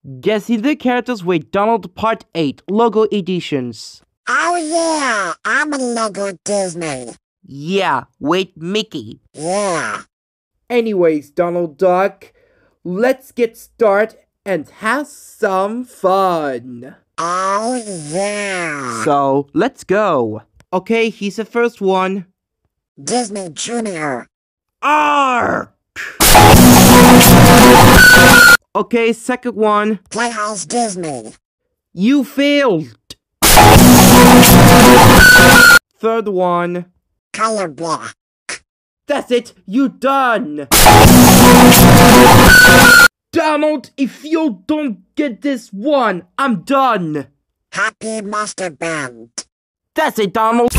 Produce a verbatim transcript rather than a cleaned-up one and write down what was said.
Guessing the Characters with Donald Part eight, Logo Editions. Oh yeah, I'm a Logo Disney. Yeah, with Mickey. Yeah. Anyways, Donald Duck, let's get started and have some fun. Oh yeah. So, let's go. Okay, here's the first one. Disney Junior. Ark! Okay, second one. Playhouse Disney. You failed. Third one. Color Block. That's it, you done. Donald, if you don't get this one, I'm done. Happy Monster Band. That's it, Donald.